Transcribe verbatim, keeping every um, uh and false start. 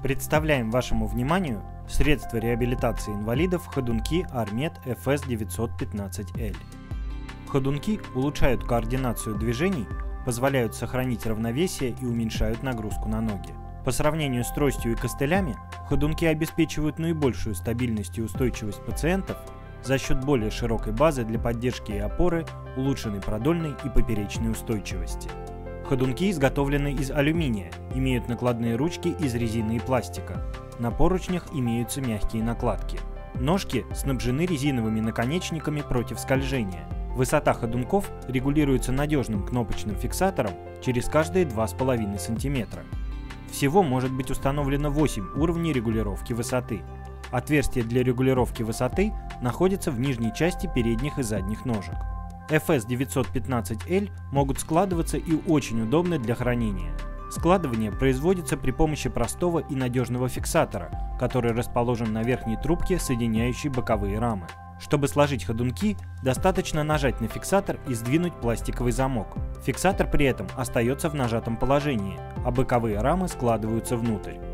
Представляем вашему вниманию средства реабилитации инвалидов ходунки Армед эф эс девятьсот пятнадцать эль. Ходунки улучшают координацию движений, позволяют сохранить равновесие и уменьшают нагрузку на ноги. По сравнению с тростью и костылями, ходунки обеспечивают наибольшую стабильность и устойчивость пациентов за счет более широкой базы для поддержки и опоры, улучшенной продольной и поперечной устойчивости. Ходунки изготовлены из алюминия, имеют накладные ручки из резины и пластика. На поручнях имеются мягкие накладки. Ножки снабжены резиновыми наконечниками против скольжения. Высота ходунков регулируется надежным кнопочным фиксатором через каждые два с половиной сантиметра. Всего может быть установлено восемь уровней регулировки высоты. Отверстие для регулировки высоты находится в нижней части передних и задних ножек. эф эс девятьсот пятнадцать эль могут складываться и очень удобны для хранения. Складывание производится при помощи простого и надежного фиксатора, который расположен на верхней трубке, соединяющей боковые рамы. Чтобы сложить ходунки, достаточно нажать на фиксатор и сдвинуть пластиковый замок. Фиксатор при этом остается в нажатом положении, а боковые рамы складываются внутрь.